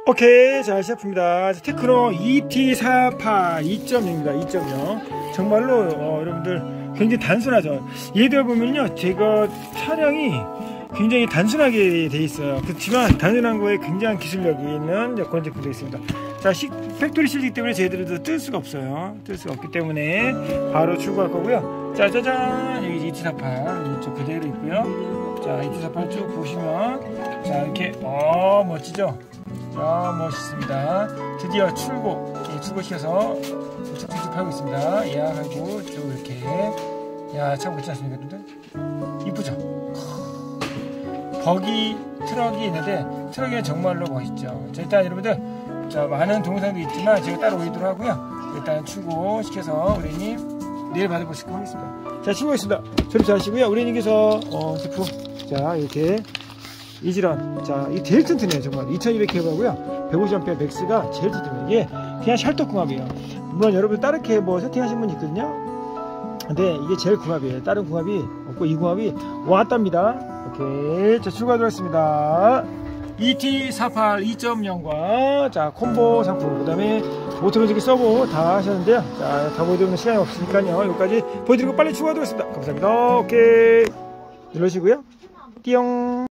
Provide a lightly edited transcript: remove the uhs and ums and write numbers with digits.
오케이, 자 시작합니다. 테크노 ET48 2.0입니다. 2.0 정말로 여러분들 굉장히 단순하죠. 얘들 보면요, 제가 차량이 굉장히 단순하게 돼 있어요. 그렇지만 단순한 거에 굉장한 기술력이 있는 그런 제품도 있습니다. 자, 팩토리 실이기 때문에 저희들도 뜰 수가 없어요. 뜰 수가 없기 때문에 바로 출고할 거고요. 자, 짜잔, 여기 ET48 이쪽 그대로 있고요. 자, ET48 쭉 보시면 자, 이렇게 멋지죠. 자, 멋있습니다. 드디어 출고시켜서 쭉쭉쭉 팔고 있습니다. 예약하고 쭉 이렇게. 야, 참 멋지지 않습니까, 여러분들? 이쁘죠? 버기 트럭이 있는데 트럭이 정말로 멋있죠. 자, 일단 여러분들, 자, 많은 동영상도 있지만 제가 따로 올리도록 하고요. 일단 출고시켜서 우리님 내일 받아보시도록 하겠습니다. 자, 출고했습니다. 조립 잘 하시고요. 우리님께서 제품, 자, 이렇게 이지런, 자, 이게 제일 튼튼해요. 정말 2200kW고요 150A 맥스가 제일 튼튼해요. 이게 그냥 샬떡궁합이에요. 물론 여러분 다른 게 뭐 세팅하신 분 있거든요. 근데 이게 제일 궁합이에요. 다른 궁합이 없고 이 궁합이 왔답니다. 오케이, 자, 출고하도록 하겠습니다. ET48 2.0과 자, 콤보 상품, 그 다음에 모터로직기 서버 다 하셨는데요. 자, 다 보여드리는 시간이 없으니까요, 여기까지 보여드리고 빨리 출고하도록 하겠습니다. 감사합니다. 오케이, 눌러주시고요. 띠용.